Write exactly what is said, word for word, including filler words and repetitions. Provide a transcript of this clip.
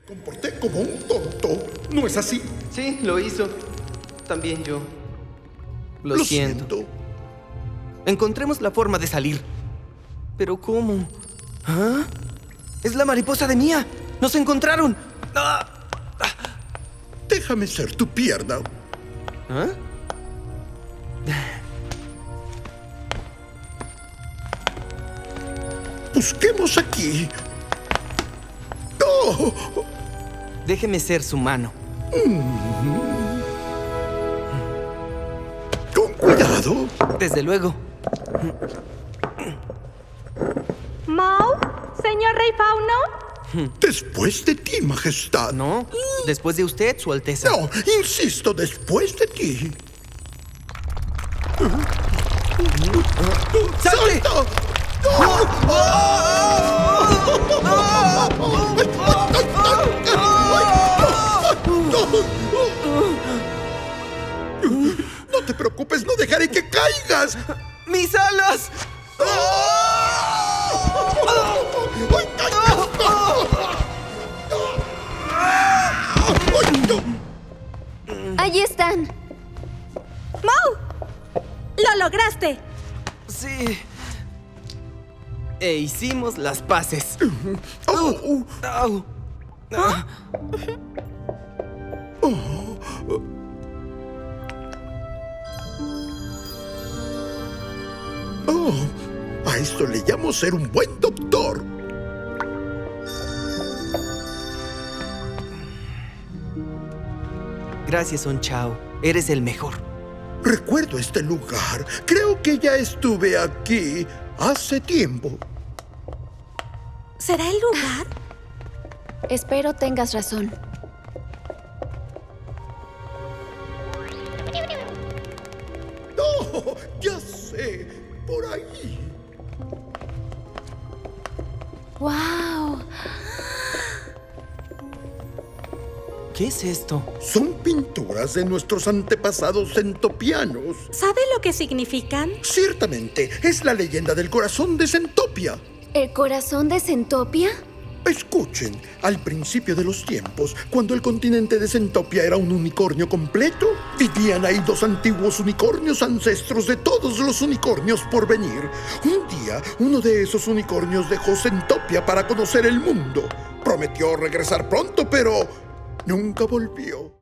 comporté como un tonto, ¿no es así? Sí, lo hizo. También yo. Lo, Lo siento. siento. Encontremos la forma de salir. ¿Pero cómo? ¿Ah? ¡Es la mariposa de Mia! ¡Nos encontraron! ¡Ah! Déjame ser tu pierna. ¿Ah? Busquemos aquí. ¡Oh! Déjeme ser su mano. Con cuidado. Desde luego. ¿Mau? ¿Señor Rey Fauno? Después de ti, Majestad. ¿No? Después de usted, Su Alteza. No, insisto, después de ti. ¡Salte! ¡Salta! ¡No! No te preocupes, no dejaré que caigas. ¡Mis alas! Allí están. ¡Mau! ¡Lo lograste! Sí. E hicimos las paces. Oh, Au. Ah. oh, a esto le llamo ser un buen doctor. Gracias, Son Chao. Eres el mejor. Recuerdo este lugar. Creo que ya estuve aquí hace tiempo. ¿Será el lugar? Espero tengas razón. ¡Oh! Ya sé. Por ahí. ¡Wow! ¿Qué es esto? Son pinturas de nuestros antepasados centopianos. ¿Sabe lo que significan? Ciertamente, es la leyenda del corazón de Centopia. ¿El corazón de Centopia? Escuchen, al principio de los tiempos, cuando el continente de Centopia era un unicornio completo, vivían ahí dos antiguos unicornios ancestros de todos los unicornios por venir. Un día, uno de esos unicornios dejó Centopia para conocer el mundo. Prometió regresar pronto, pero nunca volvió.